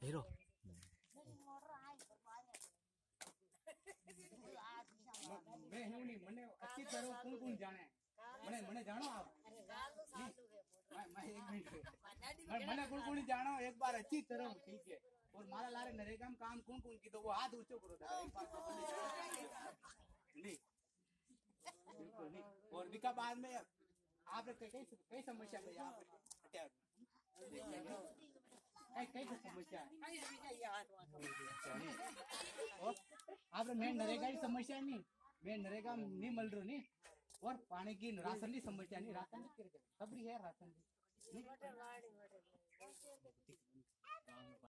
hero मैं हूं नहीं मने अच्छी तरह कौन कौन जाने मने मने जानो आप मैं एक मिनट मने कौन कौन जानो एक बार अच्छी तरह ठीक है और मारा लारे नरेगा में काम कौन कौन की तो वो हाथ ऊंचो करो एक बार तो नहीं बिल्कुल नहीं और विका बाद में आपने कई समस्या में आप कई समस्या आपने मैं नरेगा की समस्या नहीं मैं नरेगा नहीं मिल रहा नहीं और पानी की राशन की समस्या नहीं राशन सब है राशन